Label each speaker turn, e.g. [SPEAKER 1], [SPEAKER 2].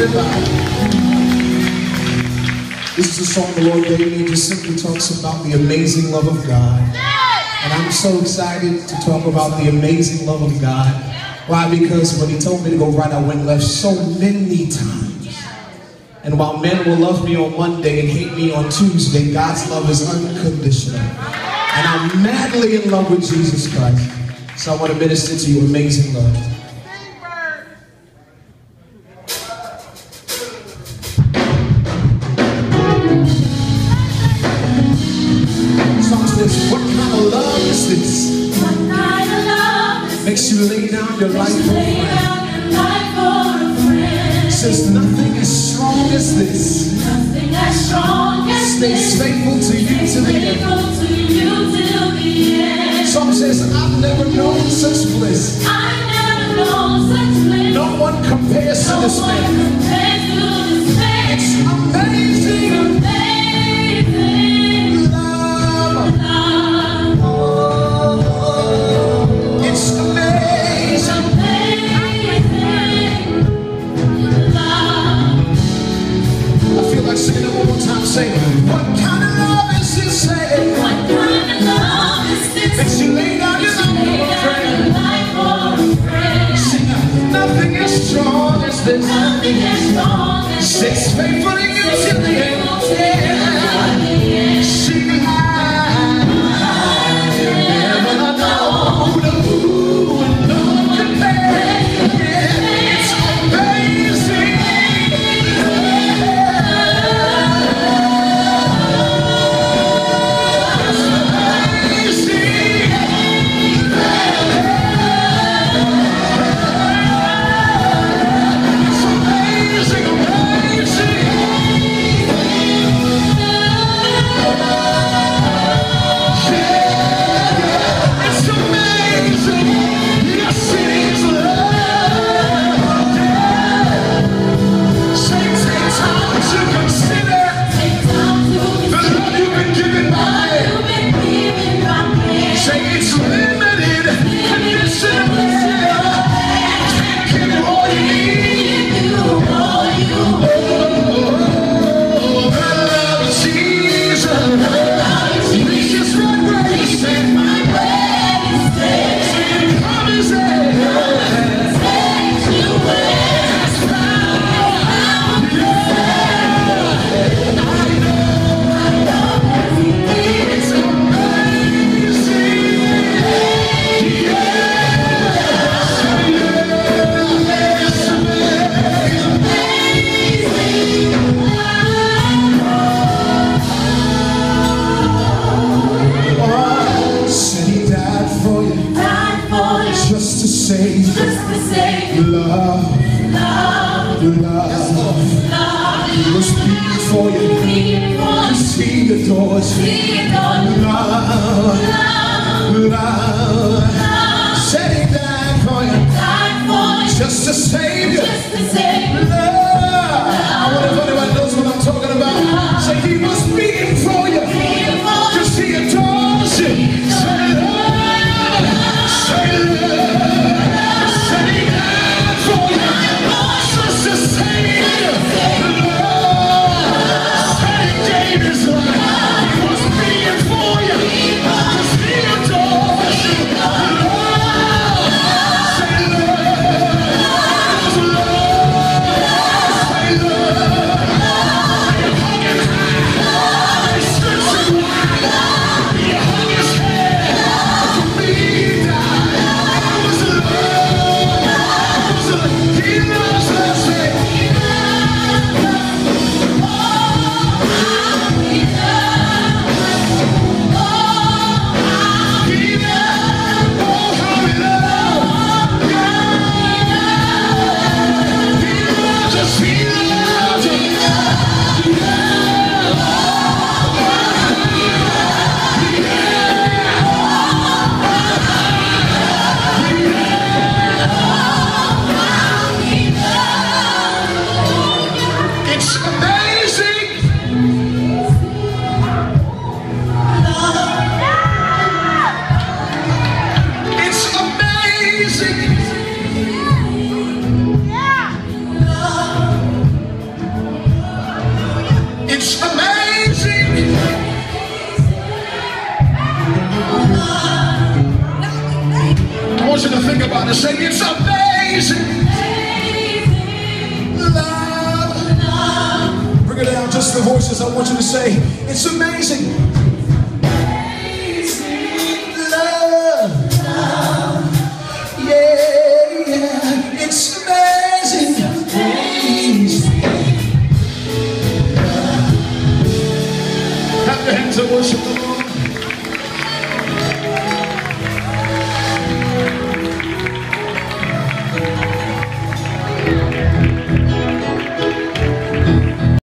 [SPEAKER 1] This is a song the Lord gave me. It just simply talks about the amazing love of God. And I'm so excited to talk about the amazing love of God. Why? Because when He told me to go right, I went left so many times. And while men will love me on Monday and hate me on Tuesday, God's love is unconditional. And I'm madly in love with Jesus Christ. So I want to minister to you amazing love. What kind of love is this?
[SPEAKER 2] What kind of love is
[SPEAKER 1] makes you lay down your life for
[SPEAKER 2] a friend?
[SPEAKER 1] Says nothing as strong as this.
[SPEAKER 2] Nothing as strong as
[SPEAKER 1] stays faithful to you to the end. Song says I've never known such bliss.
[SPEAKER 2] I've never known such bliss.
[SPEAKER 1] No one compares to this man. It's amazing. Say, what kind of love is this? Say,
[SPEAKER 2] what kind of love is this?
[SPEAKER 1] Makes you lay down your life for a friend. Sing, nothing as strong as this.
[SPEAKER 2] Nothing as strong as this.
[SPEAKER 1] Stays faithful to you till the end. Sing, I never know who no one compares. It's amazing. Love. He was beaten for you. Cause He adores you. Love. Said He died for you. Just to save you. Love. I wonder if anyone knows what I'm talking about. Say He was beaten for you. Cause He adores you. Say love. Say love. He was to say it's amazing. Love. Bring it down, just the voices. I want you to say, it's amazing.